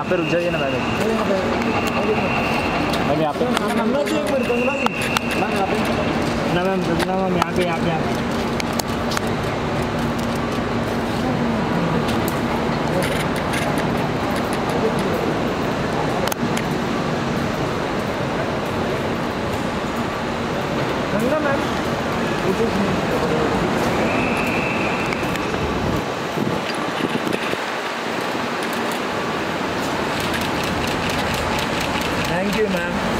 पे रुक जाइए ना मैम। मैम यहाँ पे ना मैम यहाँ पे Thank you, ma'am.